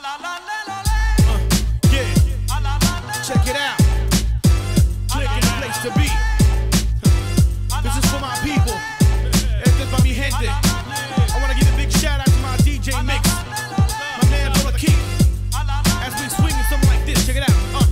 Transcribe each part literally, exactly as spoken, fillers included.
Uh, yeah, check it out. Click is the place to be. This is for my people. Este es para mi gente. I want to give a big shout out to my D J Mix, my man Brother Keith. As we swing something like this, check it out. Uh.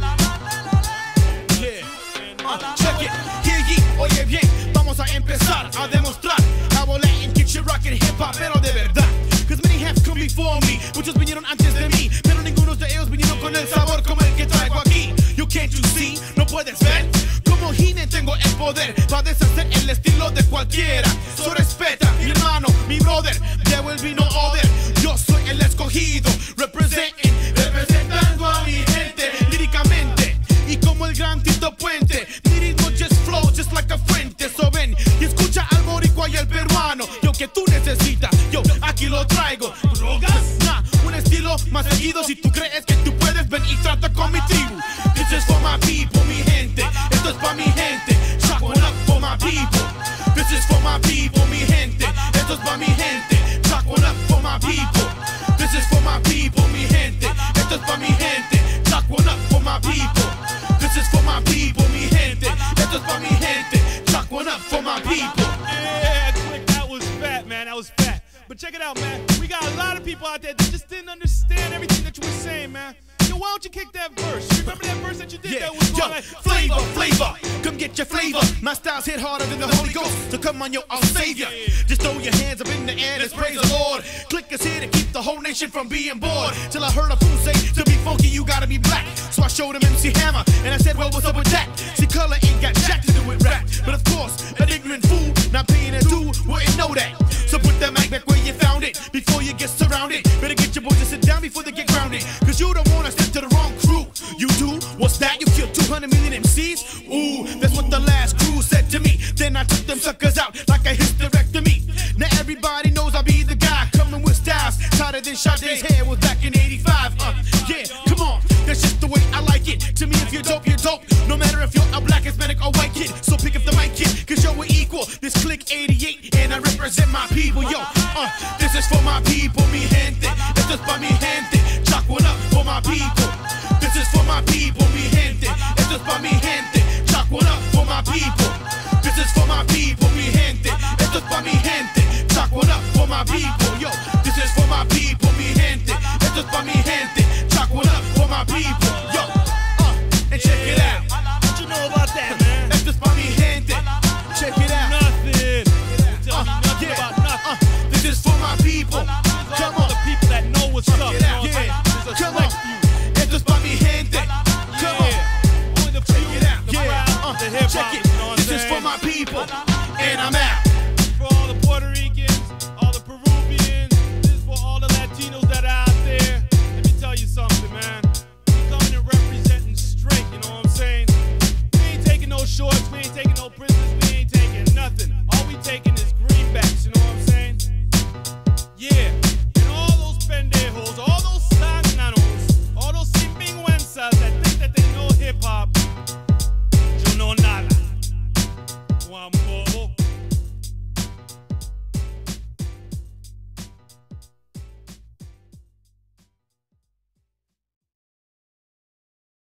Yeah, uh, check it. Hear ye, oye bien, vamos a empezar a demostrar how Latin kicks your rockin' hip hop, pero de verdad. Cause many have come before me, muchos vinieron antes de mí, pero ninguno de ellos vinieron con el sabor como el que traigo aquí. You can't you see, no puedes ver, como He-Man tengo el poder para deshacer el estilo de cualquiera. So respeta, mi hermano, mi brother, there will be no other. Yo soy el escogido, representing, representando a mi gente, líricamente. Y como el gran Tito Puente, mi ritmo just flow just like a fuente. So ven y escucha al boricua y al peruano. Yo que tú necesitas, yo aquí lo traigo. ¿Drogas? Nah, un estilo más seguido. Si tú crees que tú puedes, ven y trata con mi tribu. This is for my people, mi gente. Esto es pa' mi gente. Shock one up for my people. This is for my people, mi gente. Esto es pa' mi gente. Shock one up for my people. This is for my people, mi gente. Esto es pa' mi gente. Shock one up for my people. This is for my people, mi gente. Esto es pa' mi gente. Shock one up for my people. Yeah, Click, that was fat, man. That was fat. But check it out, man. We got a lot of people out there that just didn't understand everything that you were saying, man. Yo, why don't you kick that verse? Remember that verse that you did Yeah, that was yo, like flavor, flavor, come get your flavor. My styles hit harder than the Holy Ghost, so come on, yo, I'll save ya. Just throw your hands up in the air, let's praise the Lord. Click is here to keep the whole nation from being bored. Till I heard a fool say, to be funky, you gotta be black. So I showed him M C Hammer, and I said, well, what's up with that? See, color ain't got jack to do with rap. But of course, an ignorant fool, not paying a due, wouldn't know that. So put that mic back where you found it, before you get surrounded. Better get your boys to sit down before they get grounded. Cause you don't wanna step to the wrong crew. You do? What's that? You killed two hundred million M Cs? Ooh, that's what the last crew said to me. Then I took them suckers out like a hysterectomy. Now everybody knows I'll be the guy coming with styles tighter than Sade's hair was back in eighty-five. Uh, yeah, come on, that's just the way I like it. To me, if you're dope, you're dope. No matter if you're a black, Hispanic, or white kid. So pick up the mic, kid, cause yo, we're equal. This Click eighty-eight, and I represent my people. Yo, uh, this is for my people, mi gente.